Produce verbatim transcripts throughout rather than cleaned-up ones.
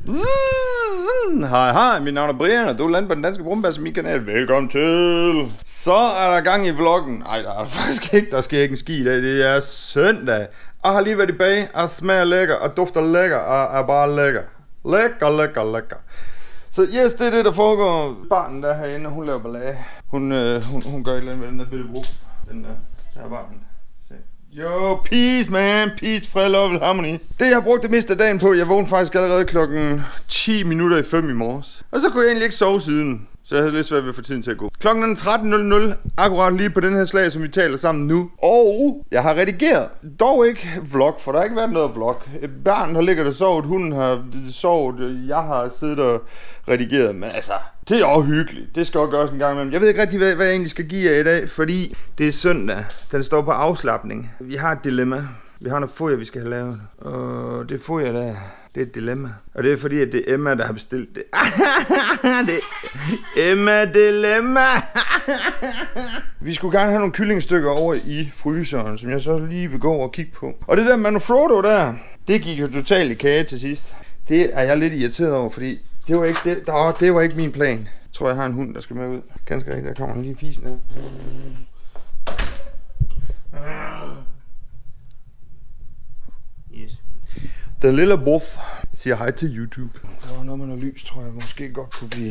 Hej hej, mit navn er Brian, og du er landet på den danske Brumbasse min kanal. Velkommen til. Så er der gang i vloggen. Ej, der er der faktisk ikke, der sker ikke en ski i dag. Det er søndag. Jeg har lige været i bag, og smager lækker, og dufter lækker, og er bare lækker. Lækker, lækker, lækker. Så yes, det er det, der foregår. Barnen der herinde, hun laver ballade. Hun, øh, hun, hun gør et eller andet med den der bitte wuff. Den der, der er barnen. Jo, peace man, peace, fred, love, harmony. Det jeg har brugt det meste af dagen på, jeg vågnede faktisk allerede klokken ti minutter i fem i morges. Og så kunne jeg egentlig ikke sove siden, så jeg havde lidt svært ved at få tiden til at gå. Klokken er tretten nul nul, akkurat lige på den her slag, som vi taler sammen nu. Og jeg har redigeret, dog ikke vlog, for der har ikke været noget vlog. Barnet har ligget og sovet, hunden har sovet, jeg har siddet og redigeret. Men altså, det er også hyggeligt. Det skal også gøres en gang imellem. Jeg ved ikke rigtig, hvad, hvad jeg egentlig skal give jer i dag, fordi det er søndag. Den står på afslapning. Vi har et dilemma. Vi har noget foder, vi skal have lavet. Og det foder der, det er et dilemma. Og det er fordi, at det er Emma, der har bestilt det. Det er Emma Dilemma. Vi skulle gerne have nogle kyllingstykker over i fryseren, som jeg så lige vil gå over og kigge på. Og det der Manfrotto der, det gik jo totalt i kage til sidst. Det er jeg lidt irriteret over, fordi det var ikke, det, der, det var ikke min plan. Jeg tror, jeg har en hund, der skal med ud. Ganske rigtigt, der kommer den lige fisen her. Yes. Den lille buff siger hej til YouTube. Der var noget med noget lys, tror jeg måske godt kunne blive...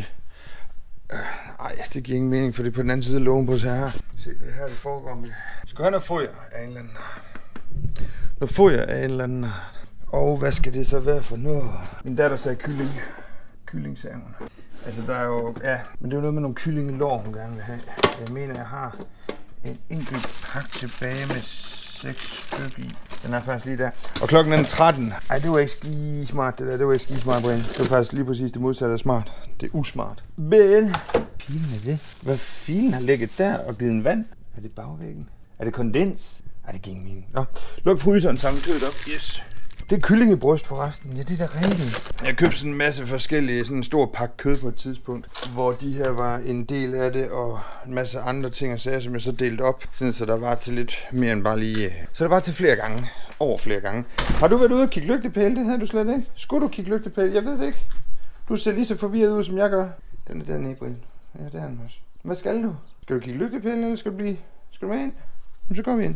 Ej, det giver ingen mening, for det er på den anden side af lågen på så her. Se, det her, det foregår med... Skal have noget foder af en eller anden... Noget foder af en eller anden... Og hvad skal det så være for noget? Min datter sagde kylling. Kylling, sagde hun. Altså, der er jo... Ja, men det er jo noget med nogle kyllingelår, hun gerne vil have. Jeg mener, jeg har en enkelt pakke tilbage med seks stykker i. Den er faktisk lige der. Og klokken er tretten. Ej, det var ikke ski smart, det der. Det var ikke ski smart, Brian. Det var faktisk lige præcis det modsatte af smart. Det er usmart. Men... Filen er det? Hvad filen har ligget der og givet en vand? Er det bagvæggen? Er det kondens? Ej, det giver ingen mening. Nå, luk fryseren sammen kødet op. Yes. Det er kyllingebryst forresten. Ja, det er da rigtigt. Jeg købte sådan en masse forskellige, sådan en stor pakke kød på et tidspunkt, hvor de her var en del af det, og en masse andre ting og sager, som jeg så delte op, sådan så der var til lidt mere end bare lige... Så der var til flere gange. Over flere gange. Har du været ude og kigge lygtepæle? Det havde du slet ikke. Skulle du kigge lygtepæle? Jeg ved det ikke. Du ser lige så forvirret ud, som jeg gør. Den er dernede, Brian. Ja, det er den også. Hvad skal du? Skal du kigge lygtepæle, eller skal du blive... Skal du med ind? Jamen, så går vi ind.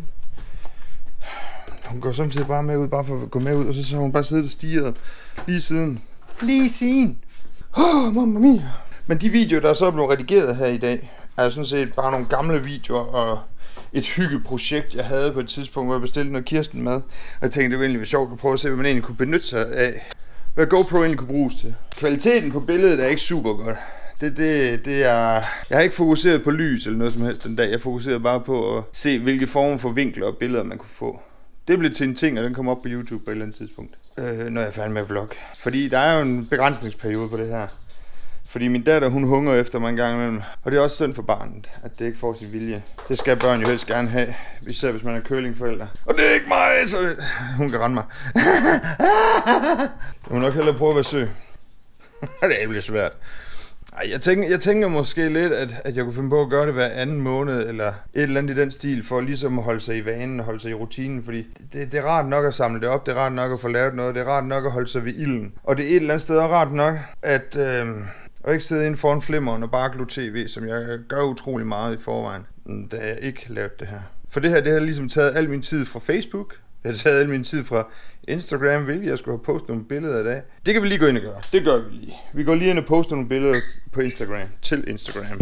Hun går samtidig bare med ud, bare for at gå med ud, og så har hun bare siddet og stirret lige siden. Lige siden. Åh, oh, mamma mia. Men de videoer, der så er blevet redigeret her i dag, er sådan set bare nogle gamle videoer og et hyggeprojekt, jeg havde på et tidspunkt, hvor jeg bestilte noget Kirsten mad. Og jeg tænkte, det ville egentlig være sjovt at prøve at se, hvad man egentlig kunne benytte sig af. Hvad GoPro egentlig kunne bruges til. Kvaliteten på billedet er ikke super godt. Det, det, det er... Jeg har ikke fokuseret på lys eller noget som helst den dag. Jeg fokuserede bare på at se, hvilke former for vinkler og billeder man kunne få. Det blev til en ting, og den kommer op på YouTube på et eller andet tidspunkt, øh, når jeg er færdig med vlog. Fordi der er jo en begrænsningsperiode på det her. Fordi min datter, hun hungrer efter mig en gang imellem. Og det er også synd for barnet, at det ikke får sin vilje. Det skal børn jo helst gerne have, især hvis man er curlingforældre. Og det er ikke mig, så hun kan rende mig. Jeg må nok hellere prøve at være søg. Det bliver svært. Ej, jeg tænker, jeg tænker måske lidt, at, at jeg kunne finde på at gøre det hver anden måned, eller et eller andet i den stil, for ligesom at holde sig i vanen og holde sig i rutinen, fordi det, det er rart nok at samle det op, det er rart nok at få lavet noget, det er rart nok at holde sig ved ilden. Og det er et eller andet sted også rart nok, at øh, at ikke sidde inden foran flimmeren og bare glo tv, som jeg gør utrolig meget i forvejen, da jeg ikke lavede det her. For det her, det har ligesom taget al min tid fra Facebook. Jeg har taget al min tid fra Instagram, hvilket jeg skulle have postet nogle billeder i dag. Det kan vi lige gå ind og gøre. Det gør vi lige. Vi går lige ind og poster nogle billeder på Instagram. Til Instagram.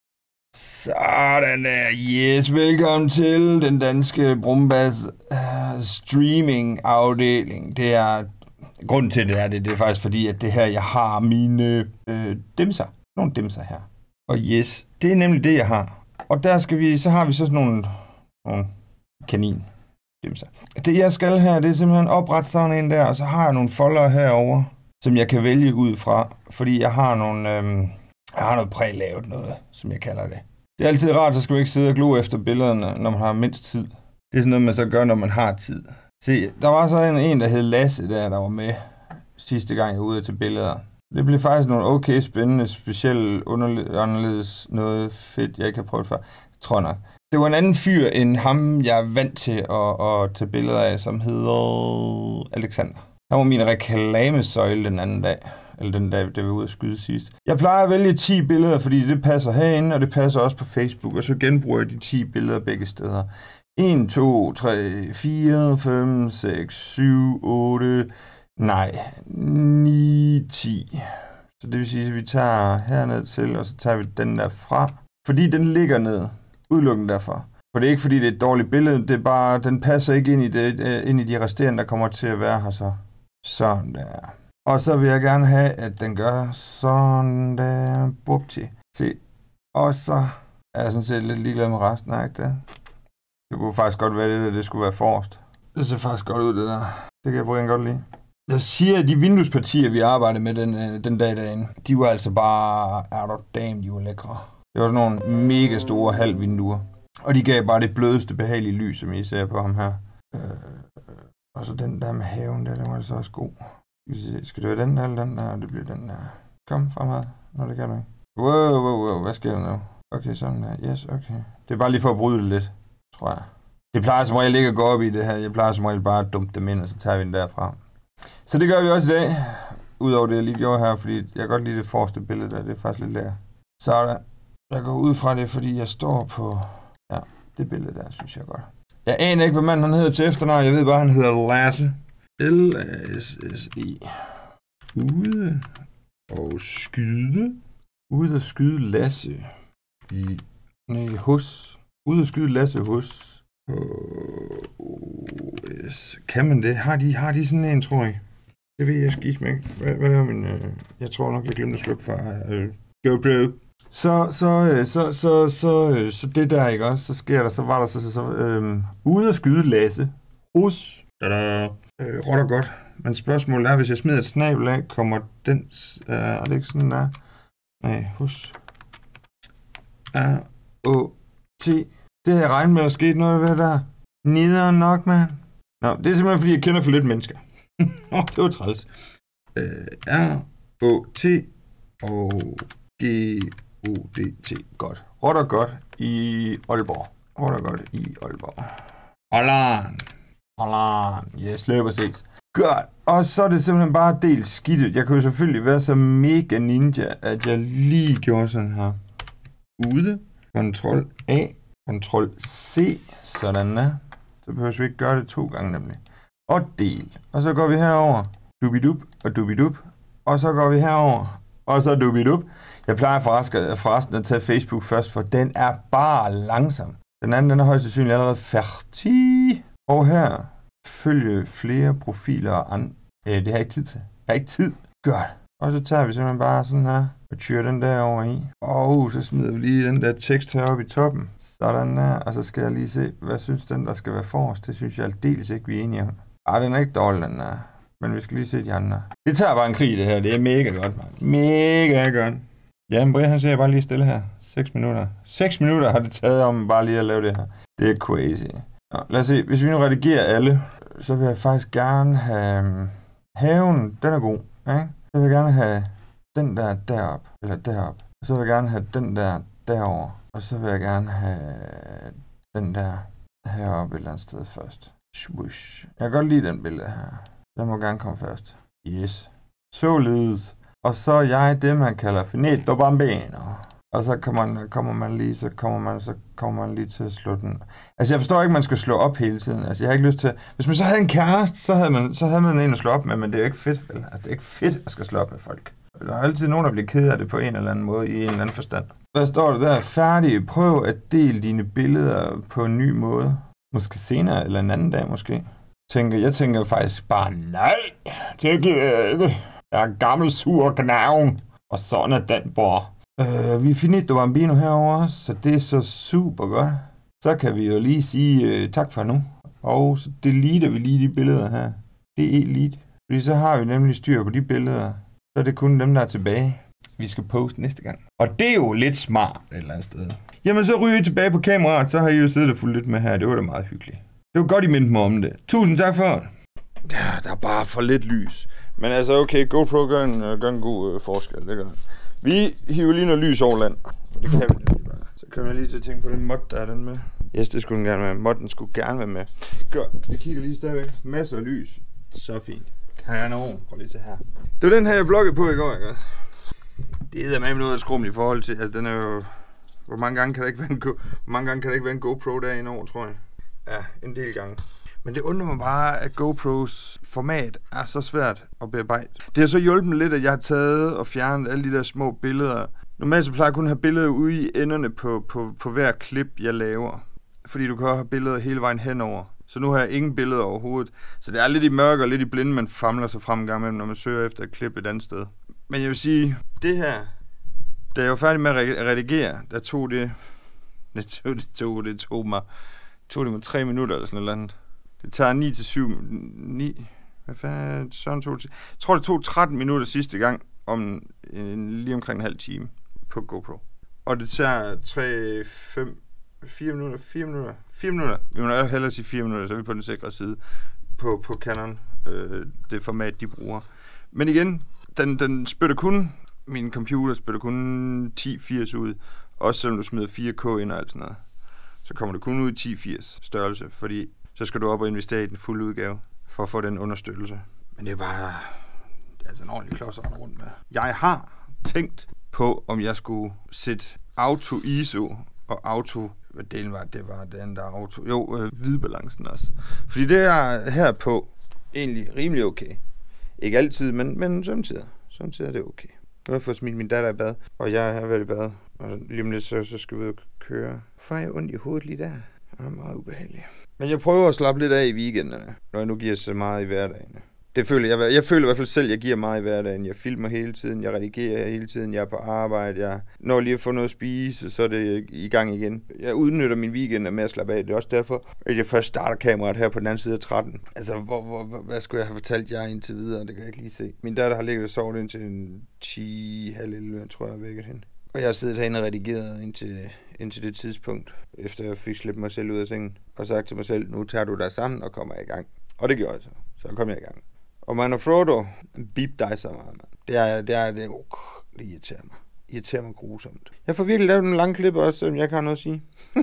Sådan der. Yes, velkommen til den danske Brumbasse uh, streaming afdeling. Det er... Grunden til det er det, det er faktisk fordi, at det her, jeg har mine øh, dimser. Nogle dimser her. Og yes, det er nemlig det, jeg har. Og der skal vi... Så har vi så sådan nogle... nogle kanin. Det jeg skal her, det er simpelthen oprette sådan en der, og så har jeg nogle folder herover, som jeg kan vælge ud fra, fordi jeg har nogle, øhm, jeg har noget prælavet noget, som jeg kalder det. Det er altid rart, så skal man ikke sidde og glo efter billederne, når man har mindst tid. Det er sådan noget, man så gør, når man har tid. Se, der var så en, en der hed Lasse der, der var med sidste gang, jeg var ude til billeder. Det blev faktisk nogle okay spændende, specielt anderledes noget fedt, jeg ikke har prøvet før. Tror nok. Det var en anden fyr end ham, jeg er vant til at, at tage billeder af, som hedder Alexander. Han var min reklamesøjle den anden dag. eller den dag, der vi var ude at skyde sidst. Jeg plejer at vælge ti billeder, fordi det passer herinde, og det passer også på Facebook, og så genbruger jeg de ti billeder begge steder. en, to, tre, fire, fem, seks, syv, otte, nej, ni, ti. Så det vil sige, at vi tager herned til, og så tager vi den der fra. Fordi den ligger ned, udelukkende derfor. For det er ikke fordi, det er et dårligt billede, det er bare, den passer ikke ind i, det, ind i de resterende, der kommer til at være her så. Sådan der. Og så vil jeg gerne have, at den gør sådan der, bupti. Se. Og så er jeg sådan set lidt ligeglad med resten, er ikke det? Det kunne faktisk godt være det, der det skulle være forrest. Det ser faktisk godt ud, det der. Det kan jeg bruge godt lide. Jeg siger, at de vinduespartier, vi arbejdede med den, den dag derinde, de var altså bare, er der damn, de var lækre. Det var sådan nogle mega store halvvinduer. Og de gav bare det blødeste, behagelige lys, som I ser på ham her. Øh, og så den der med haven, der, den var altså også god. Skal det være den der, eller den der? Det bliver den der. Kom fremad. Nå, det kan du ikke. Wow, wow, wow. Hvad sker der nu? Okay, sådan der. Yes, okay. Det er bare lige for at bryde det lidt, tror jeg. Det plejer som regel ikke at gå op i det her. Jeg plejer som regel bare at dumpe dem ind, og så tager vi den derfra. Så det gør vi også i dag. Udover det, jeg lige gjorde her, fordi jeg kan godt lide det forreste billede der. Det er faktisk lidt lækkert. Så er der. Jeg går ud fra det, fordi jeg står på... Ja, det billede der, synes jeg godt. Jeg aner ikke, hvad manden han hedder til efternavn. Jeg ved bare, han hedder Lasse. L A S S E. Ude og skyde. Ude og skyde Lasse. I... Nej, hos. Ude og skyde Lasse hos. O S. Kan man det? Har de, har de sådan en, tror jeg? Det ved jeg skidt med. Hvad, hvad er min... Øh... Jeg tror nok, jeg glemte at slukke for øh... GoPro. Så, så, så, så, så, så det der, ikke også? Så sker der, så var der så, så, så øh, ude at skyde Lasse hos, øh, råd og godt. Men spørgsmålet er, hvis jeg smider et snabel af, kommer den, øh, er det ikke sådan der? Nej, hos, R, O, T. Det har jeg regnet med, at der skete noget ved der. Nederen nok, mand. Nå, det er simpelthen, fordi jeg kender for lidt mennesker. Åh, det var træls. Øh, R, O, T og G, O D T. Godt. Råd og godt i Aalborg. Råd og godt i Aalborg. Holland. Holland. Yes, løb og ses. Godt. Og så er det simpelthen bare delt skidtet. Jeg kunne jo selvfølgelig være så mega ninja, at jeg lige gjorde sådan her. Ude. Ctrl A. Ctrl C. Sådan der. Så behøver vi ikke gøre det to gange nemlig. Og del. Og så går vi herover. Dubidup og dubidup. Og så går vi herover. Og så dubidup. Jeg plejer forresten at tage Facebook først, for den er bare langsom. Den anden, den er højst sandsynligt allerede færdig. Og her følge flere profiler og andre. Øh, det har jeg ikke tid til. Jeg har ikke tid. Godt. Og så tager vi simpelthen bare sådan her og tyrer den der over i. Og så smider vi lige den der tekst heroppe i toppen. Sådan der. Og så skal jeg lige se, hvad synes den, der skal være forrest. Det synes jeg aldeles ikke, vi er enige om. Ej, den er ikke dårlig, den der. Men vi skal lige se de andre. Det tager bare en krig, det her. Det er mega godt, mand. Mega godt. Ja, men Brian, han ser bare lige stille her. seks minutter. seks minutter har det taget om bare lige at lave det her. Det er crazy. Nå, lad os se. Hvis vi nu redigerer alle, så vil jeg faktisk gerne have... Haven, den er god. Ikke? Så vil jeg gerne have den der derop. Eller derop. Og så vil jeg gerne have den der derover. Og så vil jeg gerne have den der heroppe et eller andet sted først. Swoosh. Jeg kan godt lide den billede her. Den må gerne komme først. Yes. Således. Og så er jeg det, man kalder finito bambino. Og så kommer man, kommer man lige, så kommer man, så kommer man lige til at slå den. Altså, jeg forstår ikke, at man skal slå op hele tiden. Altså, jeg har ikke lyst til... Hvis man så havde en kæreste, så havde man, så havde man en at slå op med, men det er jo ikke fedt, vel? Altså, det er ikke fedt at skal slå op med folk. Der er altid nogen, der bliver ked af det på en eller anden måde, i en eller anden forstand. Hvad står der der? Færdig. Prøv at dele dine billeder på en ny måde. Måske senere, eller en anden dag måske. Tænker, jeg tænker faktisk bare, nej, det gider jeg ikke. Jeg er gammel, sur knavn, og sådan er den bare. Øh, vi er finito bambino herover, så det er så super godt. Så kan vi jo lige sige øh, tak for nu. Og så deleter vi lige de billeder her. Det er elite. Fordi så har vi nemlig styr på de billeder. Så er det kun dem, der er tilbage. Vi skal poste næste gang. Og det er jo lidt smart et eller andet sted. Jamen så ryger I tilbage på kameraet, så har I jo siddet og fulgt lidt med her. Det var da meget hyggeligt. Det var godt, I mindte mig om det. Tusind tak for det. Ja, der er bare for lidt lys. Men altså, okay, GoPro gør en, gør en god øh, forskel, det gør den. Vi hiver lige noget lys over land. Det kan vi nemlig bare. Så kan jeg lige til at tænke på den mod, der er den med. Yes, det skulle den gerne være med. Modden skulle gerne være med. Godt, jeg kigger lige stadigvæk. Masser af lys. Så fint. Her er nogen. Prøv lige se her. Det var den her, jeg vloggede på i går, ikke? Det er med noget af skrum i forhold til, altså den er jo... Hvor mange gange kan der ikke være en, Go... Hvor mange gange kan der ikke være en GoPro der i en år, tror jeg? Ja, en del gange. Men det undrer mig bare, at GoPros format er så svært at bearbejde. Det har så hjulpet mig lidt, at jeg har taget og fjernet alle de der små billeder. Normalt så plejer jeg kun at have billeder ude i enderne på, på, på hver klip, jeg laver. Fordi du kan også have billeder hele vejen henover. Så nu har jeg ingen billeder overhovedet. Så det er lidt i mørke og lidt i blinde, man famler sig frem en gang imellem, når man søger efter et klip et andet sted. Men jeg vil sige, det her, da jeg var færdig med at redigere, der tog det, det tog, det tog, det tog mig, tog det mig tre minutter eller sådan noget andet. Det tager ni til syv, ni, hvad fanden, sådan tog det, jeg tror det tog tretten minutter sidste gang, om en, lige omkring en halv time på GoPro. Og det tager tre, fem, fire minutter, fire minutter, fire minutter, vi må hellere sige fire minutter, så er vi på den sikre side på, på Canon, øh, det format de bruger. Men igen, den, den spytter kun, min computer spytter kun ti firs ud, også selvom du smider fire K ind og alt sådan noget. Så kommer det kun ud i ti firs størrelse, fordi så skal du op og investere i den fulde udgave, for at få den understøttelse. Men det er bare, det er altså en ordentlig klods at rende rundt med. Jeg har tænkt på, om jeg skulle sætte auto I S O og auto, hvad delen var, det var den der auto, jo, øh, hvidbalancen også. Fordi det er her på egentlig rimelig okay. Ikke altid, men, men samtidig, samtidig er det okay. Nu har jeg fået smidt min datter i bad, og jeg har været i bad, og lige om lidt så, så skal vi ud og køre. Får jeg ondt i hovedet lige der? Det er meget ubehageligt. Men jeg prøver at slappe lidt af i weekenderne, når jeg nu giver så meget i hverdagen. Det føler jeg, jeg føler i hvert fald selv, at jeg giver meget i hverdagen. Jeg filmer hele tiden, jeg redigerer hele tiden, jeg er på arbejde, jeg når lige at få noget at spise, så er det i gang igen. Jeg udnytter min weekend med at slappe af. Det er også derfor, at jeg først starter kameraet her på den anden side af tretten. Altså, hvor, hvor, hvad skulle jeg have fortalt jer indtil videre? Det kan jeg ikke lige se. Min datter har ligget og sovet indtil en ti, halv elleve, tror jeg, vækket hende. Og jeg har siddet herinde og redigeret indtil, indtil det tidspunkt, efter jeg fik slæbt mig selv ud af sengen, og sagt til mig selv, nu tager du dig sammen og kommer i gang. Og det gjorde jeg så. Så kom jeg i gang. Og man og Frodo, beep dig så meget, man. Det er, det er, det, uh, det irriterer mig. Det irriterer mig grusomt. Jeg får virkelig lavet en lang klip også, selvom jeg ikke har noget at sige.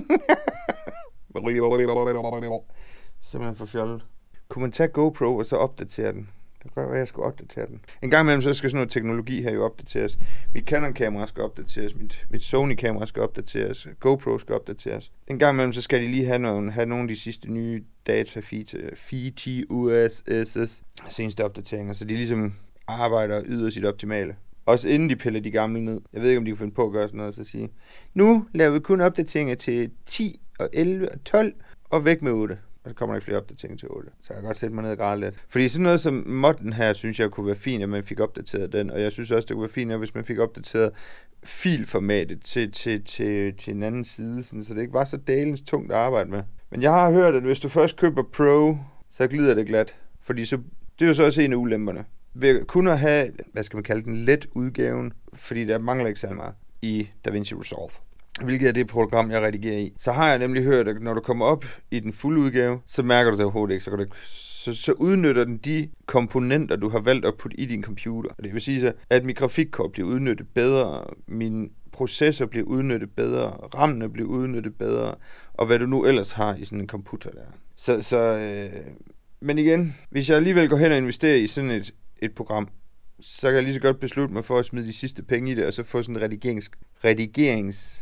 Simpelthen for fjollet. Kunne man tage GoPro og så opdatere den? Det kan godt være, at jeg skal opdatere den. En gang imellem, så skal sådan noget teknologi her jo opdateres. Mit Canon-kamera skal opdateres, mit, mit Sony-kamera skal opdateres, GoPro skal opdateres. En gang imellem, så skal de lige have, nogle, have nogle af de sidste nye data feed, U S S, seneste opdateringer, så de ligesom arbejder og yder sit optimale. Også inden de piller de gamle ned. Jeg ved ikke, om de kan finde på at gøre sådan noget, så at sige. Nu laver vi kun opdateringer til ti og elleve og tolv, og væk med otte. Og så kommer der ikke flere opdateringer til otte. Så jeg kan godt sætte mig ned og græde lidt. Fordi sådan noget som modden her, synes jeg kunne være fint, at man fik opdateret den. Og jeg synes også, det kunne være fint, hvis man fik opdateret filformatet til, til, til, til en anden side. Sådan, så det ikke var så dalens tungt at arbejde med. Men jeg har hørt, at hvis du først køber Pro, så glider det glat. Fordi så, det er jo så også en af ulemperne. Ved kun at have, hvad skal man kalde den, let udgaven, fordi der mangler ikke særlig meget i DaVinci Resolve. Hvilket er det program, jeg redigerer i. Så har jeg nemlig hørt, at når du kommer op i den fulde udgave, så mærker du det overhovedet ikke. Så, kan du, så, så udnytter den de komponenter, du har valgt at putte i din computer. Og det vil sige, så, at mit grafikkort bliver udnyttet bedre, min processor bliver udnyttet bedre, rammene bliver udnyttet bedre, og hvad du nu ellers har i sådan en computer der. Så, så øh, men igen, hvis jeg alligevel går hen og investerer i sådan et, et program, så kan jeg lige så godt beslutte mig for at smide de sidste penge i det, og så få sådan en redigerings... redigerings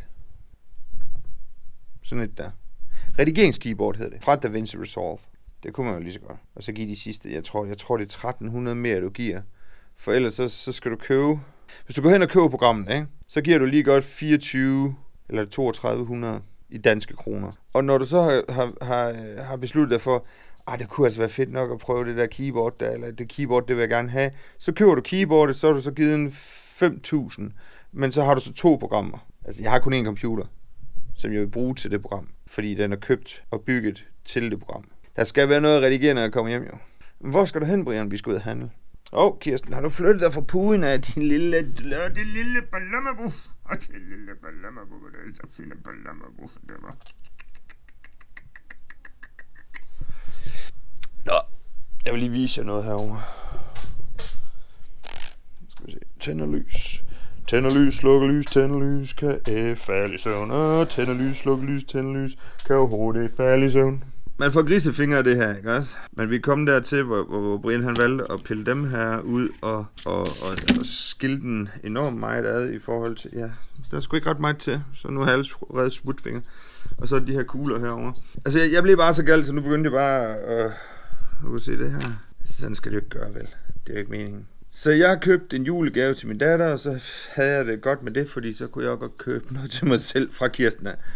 sådan et der. Redigeringskeyboard hedder det. Fra DaVinci Resolve. Det kunne man jo lige så godt. Og så give de sidste, jeg tror, jeg tror det er tretten hundrede mere, du giver. For ellers så, så skal du købe... Hvis du går hen og køber programmet, ikke? Så giver du lige godt fireogtyve eller toogtredive hundrede i danske kroner. Og når du så har, har, har, har besluttet dig for, ah, det kunne altså være fedt nok at prøve det der keyboard der, eller det keyboard, det vil jeg gerne have. Så køber du keyboardet, så har du så givet en fem tusind. Men så har du så to programmer. Altså, jeg har kun én computer, som jeg vil bruge til det program, fordi den er købt og bygget til det program. Der skal være noget at redigere, når jeg kommer hjem, jo. Hvor skal du hen, Brian? Vi skal ud og handle. Åh, oh, Kirsten, har du flyttet dig fra puden af din lille... Det lille ballamabuf. Og det lille ballamabuf, det er så fint ballamabuf, det var. Nå, jeg vil lige vise jer noget herovre. Skal vi se. Tænder lys. Tænder lys, slukker lys, tænder lys, kan F falde i søvn. Og tænder lys, slukker lys, tænder lys, kan overhovedet ikke falde i søvn. Man får grisefingre af det her, ikke også? Men vi kom dertil, hvor, hvor Brian han valgte at pille dem her ud og, og, og, og skille den enormt meget ad i forhold til... Ja, der er sgu ikke ret meget til, så nu har jeg allerede smutfingre. Og så de her kugler herovre. Altså, jeg, jeg blev bare så galt, så nu begyndte jeg bare at... Øh, nu kan se det her. Sådan skal det jo ikke gøre, vel? Det er jo ikke meningen. Så jeg købte en julegave til min datter, og så havde jeg det godt med det, fordi så kunne jeg også godt købe noget til mig selv fra Kirsten af.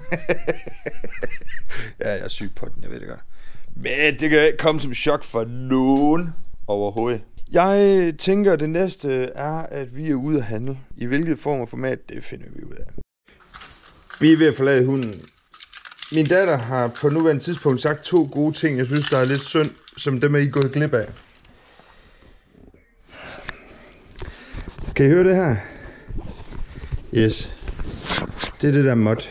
Ja, jeg er syg på den, jeg ved det godt. Men det kan ikke komme som chok for nogen overhovedet. Jeg tænker, at det næste er, at vi er ude at handle. I hvilket form og format, det finder vi ud af. Vi er ved at forlade hunden. Min datter har på nuværende tidspunkt sagt to gode ting, jeg synes, der er lidt synd, som dem er I gået glip af. Kan I høre det her? Yes. Det er det der mod.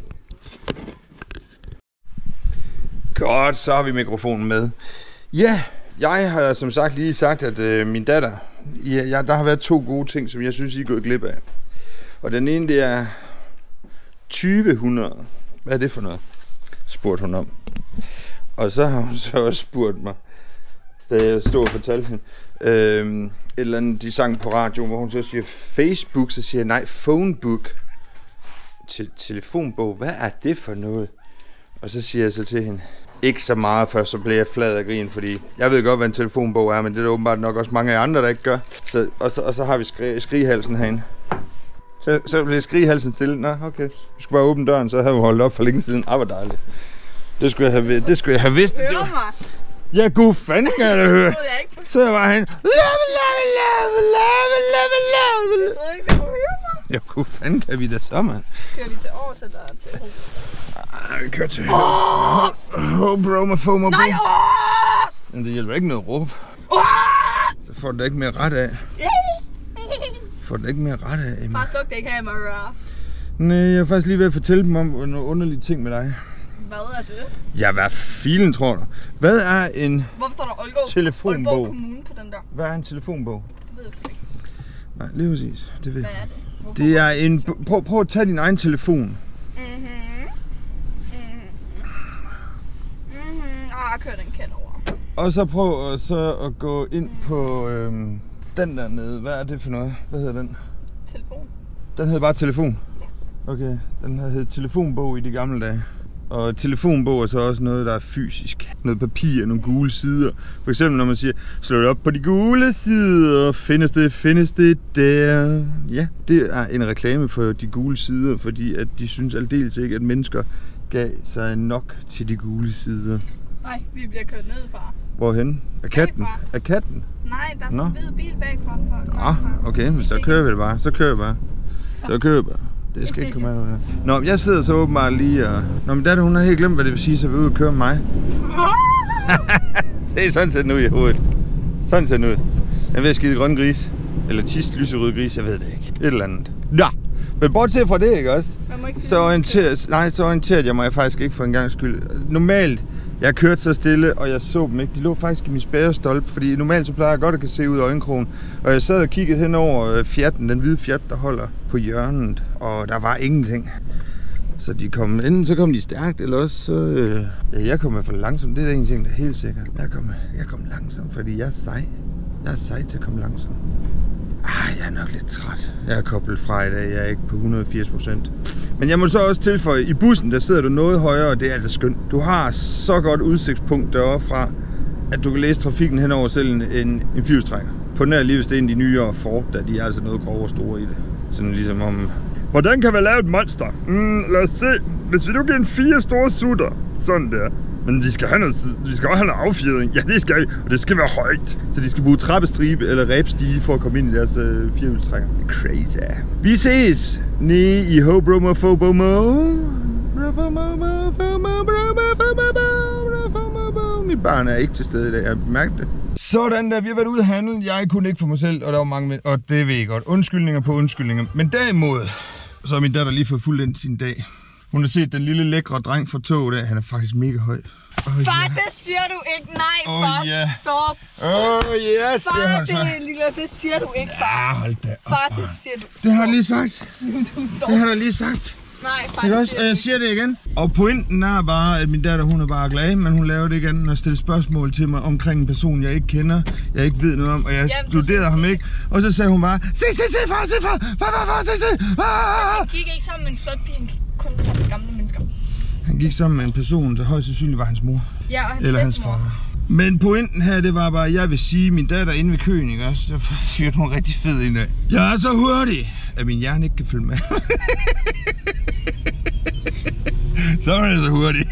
Godt, så har vi mikrofonen med. Ja, jeg har som sagt lige sagt, at øh, min datter, ja, ja, der har været to gode ting, som jeg synes, I er gået glip af. Og den ene, det er tyve hundrede. Hvad er det for noget? Spurgte hun om. Og så har hun så også spurgt mig, da jeg stod og fortalte hende, øh, et eller andet, de sang på radio, hvor hun så siger Facebook, så siger jeg, nej, phonebook. Til telefonbog, hvad er det for noget? Og så siger jeg så til hende, ikke så meget, for så bliver jeg flad af grin, fordi jeg ved godt, hvad en telefonbog er, men det er der åbenbart nok også mange af andre, der ikke gør. Så, og, så, og så har vi skri, skrigehalsen herinde. Så, så bliver skrigehalsen stille. Nå, okay, vi skulle bare åbne døren, så havde vi holdt op for længe siden. Ah, hvor dejligt. Det skulle jeg have, det skulle jeg have vidst. Hører mig? Ja, gud fanden skal jeg da høre. Så jeg var henne. Lave, lave, lave, lave, lave, lave. Jeg troede ikke, det kunne høre mig. Ja, gud fanden kan vi da så, mand. Kører vi til Aarhus eller til Ho? Ej, vi kører til Ho, bro, med FOMO. Nej, Aarhus! Men det hjælper ikke noget at råbe. Så får du da ikke mere ret af. Får du da ikke mere ret af, Emma. Bare sluk det kamera. Nej, jeg er faktisk lige ved at fortælle dem om nogle underlige ting med dig. Hvad er det? Ja, hvad filen tror du? Hvad er en Hvorfor står der Aalborg, telefonbog? Aalborg Kommune på den der? Hvad er en telefonbog? Det ved jeg sgu ikke. Nej, lige præcis. Det ved Hvad jeg. er det? Hvorfor? Det er en... Prøv, prøv at tage din egen telefon. Mhm. Mhm. Mhm. Ah, jeg kører den kendt over. Og så prøv at, så at gå ind på øhm, den der nede. Hvad er det for noget? Hvad hedder den? Telefon. Den hedder bare telefon? Ja. Okay, den havde heddet telefonbog i de gamle dage. Og telefonbog er så også noget, der er fysisk. Noget papir, nogle gule sider. For eksempel når man siger, slå det op på de gule sider, findes det, findes det der. Ja, det er en reklame for de gule sider, fordi at de synes aldeles ikke, at mennesker gav sig nok til de gule sider. Nej, vi bliver kørt ned, far. Hvorhen? Er katten? Bagfra. Er katten? Nej, der er sådan Nå. en hvid bil bagfra. Nå, okay, men så kører vi det bare. Så kører vi bare. Så kører vi bare. Det skal ikke komme af noget her. Nå, jeg sidder så åbenbart lige og... Nå, men datter, hun har helt glemt, hvad det vil sige, så vi er ude og køre med mig. Se, sådan ser den ud i hovedet. Sådan ser den ud. Jeg ved skide grøn gris. Eller tist lyserød gris, jeg ved det ikke. Et eller andet. Nå, men bortset fra det, ikke også? Så orienterede, nej, så orienterede jeg mig faktisk ikke for en gang skyld. Normalt, jeg kørte så stille, og jeg så dem ikke. De lå faktisk i min spærrestolpe, fordi normalt så plejer jeg godt at kan se ud af øjenkrogen. Og jeg sad og kiggede hen over fjatten, den hvide fjat, der holder på hjørnet, og der var ingenting. Så de kom, enten så kom de stærkt, eller også så... Øh, ja, jeg kom i hvert fald langsomt, det er en ting, der er helt sikkert. Jeg kom, jeg kom langsomt, fordi jeg er sej. Jeg er sej til at komme langsomt. Ah, jeg er nok lidt træt. Jeg er koblet fra i dag, jeg er ikke på hundrede og firs procent. Men jeg må så også tilføje, i bussen der sidder du noget højere, og det er altså skønt. Du har så godt udsigtspunkt deroppe fra, at du kan læse trafikken hen over selv en, en, en firehjulstrækker. På den her lige, hvis det er en af de nyere Ford, der de er altså noget grove og store i det. Sådan ligesom om... Hvordan kan vi lave et monster? Mm, lad os se. Hvis vi nu giver en fire store sutter, sådan der. Men de skal have noget, de skal også have noget affjedring. Ja, det skal vi. Og det skal være højt. Så de skal bruge trappestribe eller ræbstige for at komme ind i deres øh, firehjulstrækker. Det er crazy. Vi ses nede i Hobromo Fobomo. Mit barn er ikke til stede i dag, jeg mærker det. Sådan der, vi har været ude at handle. Jeg kunne ikke for mig selv, og der var mange med, og det ved jeg godt. Undskyldninger på undskyldninger. Men derimod, så har min datter lige fået fuldt ind sin dag. Hun har set den lille lækre dreng fra toget der. Han er faktisk mega høj. Oh, far, ja. Det siger du ikke. Nej, Oh, far. yeah. Stop. Åh, oh, yes, far, det har det, sagt. lille, det siger du ikke, far. Ja, hold da op. Far, det siger du. Det har jeg lige sagt. Du Det har jeg lige sagt. Nej, faktisk. Også, og jeg siger det igen. Og pointen er bare, at min datter, hun er bare glad, men hun laver det ikke andet end at stille spørgsmål til mig omkring en person, jeg ikke kender, jeg ikke ved noget om, og jeg Jamen, studerede ham ikke. Og så sagde hun bare, se, se, se, far, se, far, far, far, far, se, se. Ah! Han gik ikke sammen med en flot pige, han gik kun sammen med gamle mennesker. Han gik sammen med en person, der højst sandsynligt var hans mor. Ja, og hans eller hans far. Men pointen her, det var bare, at jeg vil sige, at min datter inde ved køen, ikke også? Der fyrte hun rigtig fed ind af. Jeg er så hurtig, at min hjerne ikke kan følge med. Så er det så hurtigt.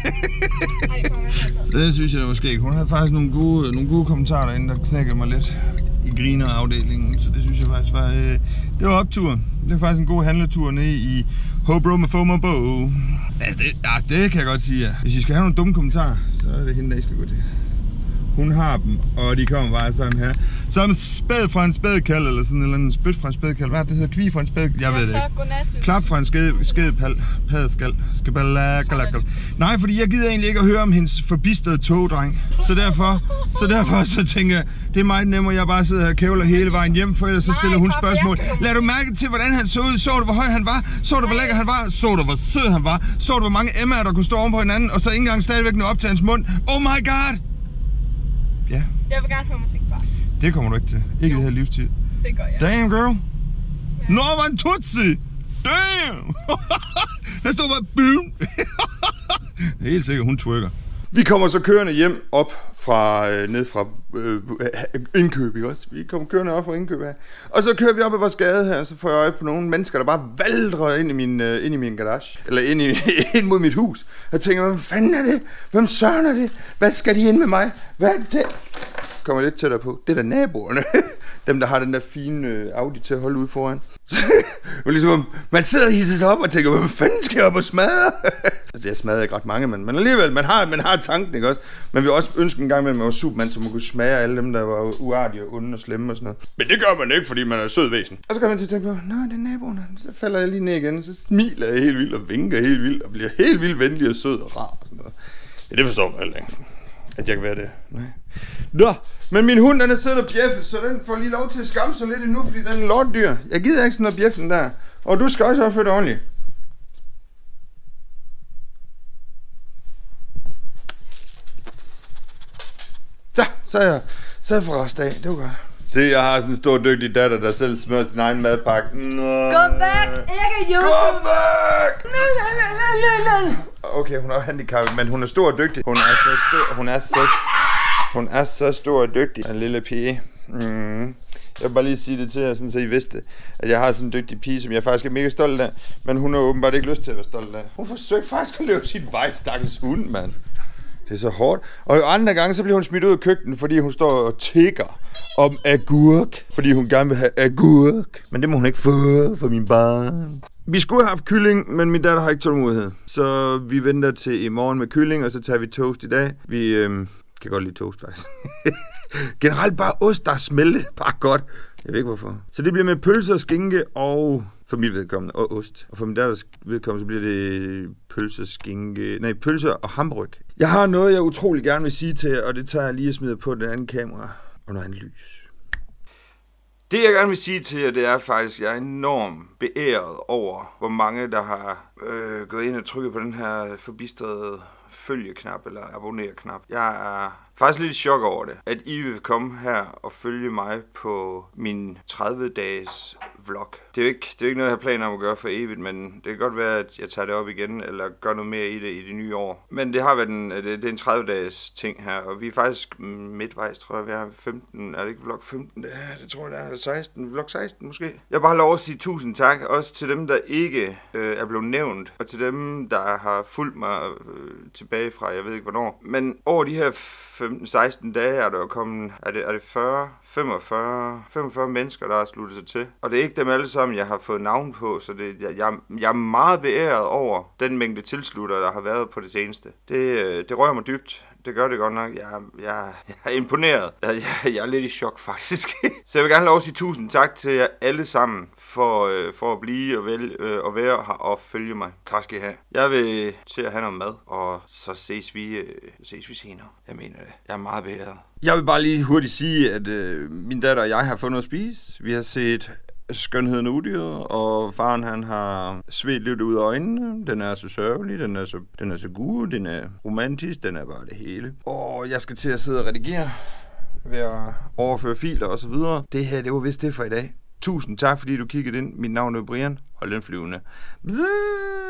Så det synes jeg da måske ikke. Hun havde faktisk nogle gode, nogle gode kommentarer derinde, der knækkede mig lidt i grinerafdelingen. Så det synes jeg faktisk var, øh, det var opturen. Det var faktisk en god handletur ned i Hobro med FOMO Bo. Ja det, ja, det kan jeg godt sige, ja. Hvis I skal have nogle dumme kommentarer, så er det hende, der I skal gå til. Hun har dem, og de kommer bare sådan her. Som spæd fra en spædkald, eller sådan en eller anden spyt fra en spædkald. Hvad er det, det hedder? Kvi fra en spædkald? Jeg ved det ikke. Klap fra en skedepal. Padeskal. Skabalakal. Nej, fordi jeg gider egentlig ikke at høre om hendes forbistede togdreng. Så derfor, så derfor så tænker jeg, det er meget nemmere, jeg bare sidder her og kævler hele vejen hjem, for ellers så stiller hun spørgsmål. Lad du mærke til, hvordan han så ud? Så du, hvor høj han var? Så du, hvor lækker han var? Så du, hvor sød han var? Så du, hvor mange M'er, der kunne stå oven på hinanden, og så ikke engang stadigvæk nå op til hans mund? Oh my god! Ja. Jeg vil gerne høre musik, far. Det kommer du ikke til. Ikke i det her livstid. Det gør jeg. Damn, girl. Ja. Nå, var en tutsi. Damn. Der stod bare boom. Helt sikkert, hun twerker. Vi kommer så kørende hjem op fra, øh, ned fra øh, Indkøb, ikke også? Vi kommer kørende op fra Indkøb her. Og så kører vi op ad vores gade her, og så får jeg øje på nogle mennesker, der bare valdrer ind i min, øh, ind i min garage. Eller ind, i, ind mod mit hus. Jeg tænker, hvem fanden er det? Hvem søren er det? Hvad skal de ind med mig? Hvad er det? Kommer lidt tættere på. Det er da naboerne. Dem, der har den der fine øh, Audi til at holde ude foran. Ligesom, man sidder og hisser sig op og tænker, hvad fanden skal jeg op og smadre? Altså, jeg smadrer ikke ret mange, men, men alligevel, man har, man har tanken, ikke også? Man vil også ønske en gang med, at man var Superman, så man kunne smage alle dem, der var uartige og onde og slemme og sådan noget. Men det gør man ikke, fordi man er sød væsen. Og så kan man til at tænke på, nå, det er naboerne. Så falder jeg lige ned igen, så smiler jeg helt vildt og vinker helt vildt og bliver helt vildt venlig og sød og rar og sådan noget. Ja, det forstår man heller ikke. At jeg kan være det. Nej. Nå, men min hund, den er siddet og bjeffet, så den får lige lov til at skamme sig lidt endnu, fordi den er lortdyr. Jeg gider ikke sådan noget bjeffen der. Og du skal også opføre det ordentligt. Så, så er jeg, så er jeg for rest af. Det var godt. Se, jeg har sådan en stor dygtig datter, der selv smører sin egen madpakke. Nå. Go back, ikke YouTube. Go back! Nej, nej, nej, nej, nej. Okay, hun er handicappet, men hun er stor og dygtig. Hun er så stor, hun er så, hun er så stor og dygtig, en lille pige. Mm. Jeg vil bare lige sige det til jer, sådan så I vidste, at jeg har sådan en dygtig pige, som jeg faktisk er mega stolt af. Men hun har åbenbart ikke lyst til at være stolt af. Hun forsøgte faktisk at løbe sit vej, stakkels hund, mand. Det er så hårdt. Og andre gange, så bliver hun smidt ud af køkkenet, fordi hun står og tigger om agurk. Fordi hun gerne vil have agurk. Men det må hun ikke få for min barn. Vi skulle have haft kylling, men min datter har ikke tålmodighed. Så vi venter til i morgen med kylling, og så tager vi toast i dag. Vi øh, kan godt lide toast, faktisk. Generelt bare ost, der er smeltet. Bare godt. Jeg ved ikke hvorfor. Så det bliver med pølser, skinke og... For mit vedkommende, og ost. Og for min datters vedkommende, så bliver det pølser, skinke... Nej, pølser og hamburg. Jeg har noget, jeg utrolig gerne vil sige til jer, og det tager jeg lige og smider på det andet kamera. Og noget andet lys. Det jeg gerne vil sige til jer, det er faktisk, at jeg er enormt beæret over, hvor mange der har øh, gået ind og trykket på den her forbistrede følge-knap, eller abonner-knap. Jeg er faktisk lidt i chok over det, at I vil komme her og følge mig på min tredive-dages vlog. Det er jo ikke, det er jo ikke noget, jeg har planer om at gøre for evigt, men det kan godt være, at jeg tager det op igen, eller gør noget mere i det i det nye år. Men det har været en, det, det er en tredive-dages ting her, og vi er faktisk midtvejs, tror jeg, vi er femten, er det ikke vlog femten? Det, er, det tror jeg, det er seksten, vlog seksten måske. Jeg bare har lov at sige tusind tak, også til dem, der ikke øh, er blevet nævnt, og til dem, der har fulgt mig øh, tilbage fra, jeg ved ikke hvornår. Men over de her femten seksten dage er der jo kommet, er det, er det fyrre, femogfyrre, femogfyrre mennesker, der har sluttet sig til. Og det er ikke dem alle sammen, jeg har fået navn på, så det, jeg, jeg, jeg er meget beæret over den mængde tilslutter, der har været på det seneste. Det, det rører mig dybt. Det gør det godt nok. Jeg, jeg, jeg er imponeret. Jeg, jeg, jeg er lidt i chok, faktisk. Så jeg vil gerne lov at sige tusind tak til jer alle sammen for, øh, for at blive og, vel, øh, og være her og følge mig. Tak skal I have. Jeg vil til at have noget mad, og så ses vi, øh, ses vi senere. Jeg mener det. Jeg er meget beæret. Jeg vil bare lige hurtigt sige, at øh, min datter og jeg har fået noget at spise. Vi har set Skønheden og udyret, og faren han har svedt lidt ud af øjnene. Den er så sørgelig, den er så, den er så god, den er romantisk, den er bare det hele. Og jeg skal til at sidde og redigere ved at overføre filer og så videre. Det her, det var vist det for i dag. Tusind tak, fordi du kiggede ind. Mit navn er Brian. Hold den flyvende. Bzzz.